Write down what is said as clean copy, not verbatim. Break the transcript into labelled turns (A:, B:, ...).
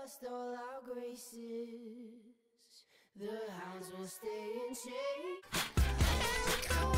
A: lost all our graces. The hounds will stay in check.